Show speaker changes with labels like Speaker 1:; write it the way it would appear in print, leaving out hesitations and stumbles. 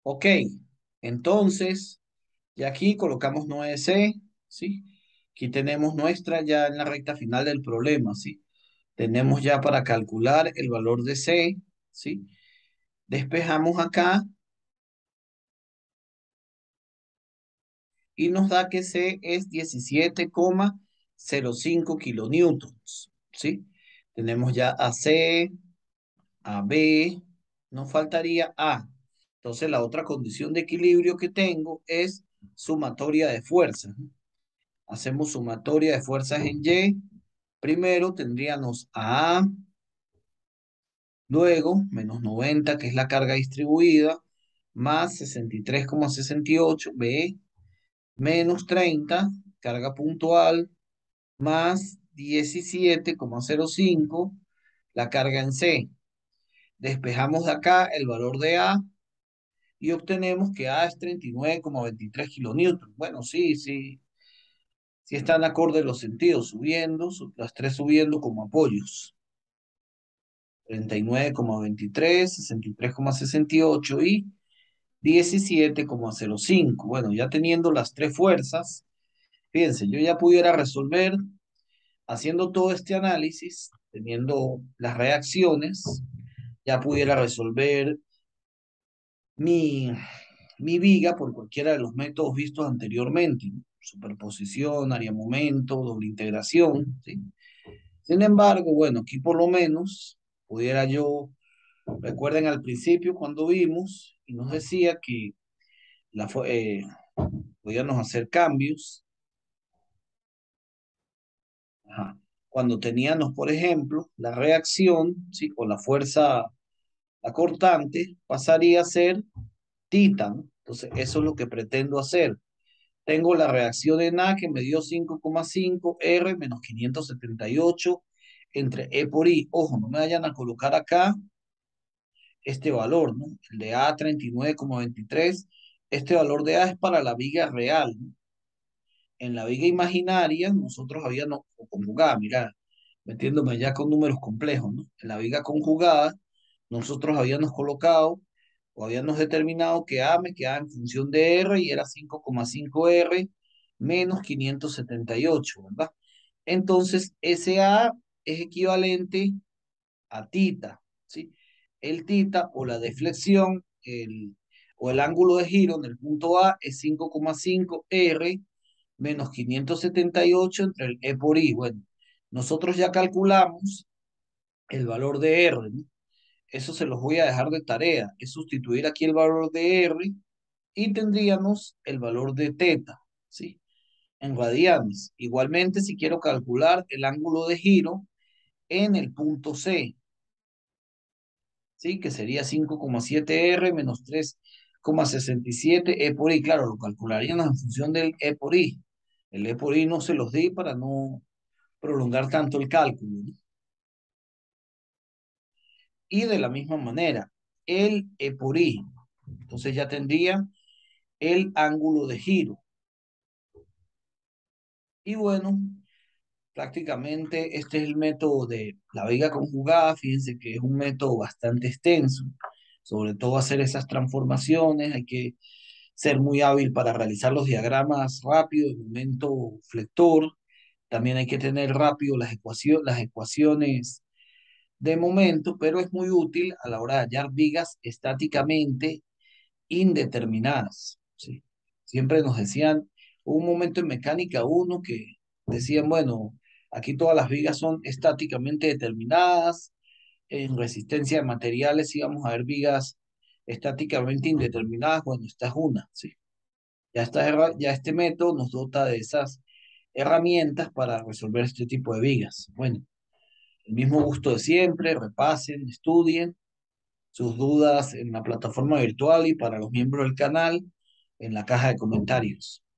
Speaker 1: Ok, entonces, y aquí colocamos 9C, ¿sí? Aquí tenemos nuestra ya en la recta final del problema, ¿sí? Tenemos ya para calcular el valor de C, ¿sí? Despejamos acá y nos da que C es 17,05 kilonewtons, ¿sí? Tenemos ya a C, a B, nos faltaría A. Entonces la otra condición de equilibrio que tengo es sumatoria de fuerzas, ¿no? Hacemos sumatoria de fuerzas en Y. Primero tendríamos a A, luego menos 90, que es la carga distribuida, más 63,68 B, menos 30, carga puntual, más 17,05, la carga en C. Despejamos de acá el valor de A y obtenemos que A es 39,23 kilonewtons. Bueno, sí, sí, sí están acorde los sentidos, subiendo, las tres subiendo como apoyos. 39,23, 63,68 y 17,05. Bueno, ya teniendo las tres fuerzas, fíjense, yo ya pudiera resolver haciendo todo este análisis, teniendo las reacciones, ya pudiera resolver mi, mi viga por cualquiera de los métodos vistos anteriormente, ¿no? Superposición, área momento, doble integración, ¿sí? Sin embargo, bueno, aquí por lo menos pudiera yo, recuerden al principio cuando vimos y nos decía que podíamos hacer cambios, ajá, cuando teníamos, por ejemplo, la reacción, ¿sí? Con la fuerza, la cortante, pasaría a ser tita, ¿no? Entonces, eso es lo que pretendo hacer. Tengo la reacción en A que me dio 5,5 R menos 578 entre E por I. Ojo, no me vayan a colocar acá este valor, ¿no? El de A 39,23. Este valor de A es para la viga real, ¿no? En la viga imaginaria, nosotros habíamos, o conjugada, mira, metiéndome ya con números complejos, ¿no? En la viga conjugada, nosotros habíamos colocado o habíamos determinado que A me quedaba en función de R y era 5,5 R menos 578, ¿verdad? Entonces, ese A es equivalente a tita, ¿sí? El tita o la deflexión o el ángulo de giro en el punto A es 5,5 R menos 578 entre el E por I. Bueno, nosotros ya calculamos el valor de R, ¿no? Eso se los voy a dejar de tarea. Es sustituir aquí el valor de R y tendríamos el valor de teta, ¿sí? En radianes. Igualmente, si quiero calcular el ángulo de giro en el punto C, ¿sí? Que sería 5,7 R menos 3,67 E por I. Claro, lo calcularíamos en función del E por I. El E por I no se los di para no prolongar tanto el cálculo, ¿no? Y de la misma manera, el E por I. Entonces ya tendría el ángulo de giro. Y bueno, prácticamente este es el método de la viga conjugada. Fíjense que es un método bastante extenso. Sobre todo hacer esas transformaciones. Hay que ser muy hábil para realizar los diagramas rápido, el momento flector. También hay que tener rápido las ecuaciones de momento, pero es muy útil a la hora de hallar vigas estáticamente indeterminadas, ¿sí? Siempre nos decían, hubo un momento en mecánica uno que decían, bueno, aquí todas las vigas son estáticamente determinadas, en resistencia de materiales íbamos a ver vigas estáticamente indeterminadas, bueno, esta es una, ¿sí? Ya este método nos dota de esas herramientas para resolver este tipo de vigas. Bueno, el mismo gusto de siempre, repasen, estudien sus dudas en la plataforma virtual y para los miembros del canal en la caja de comentarios.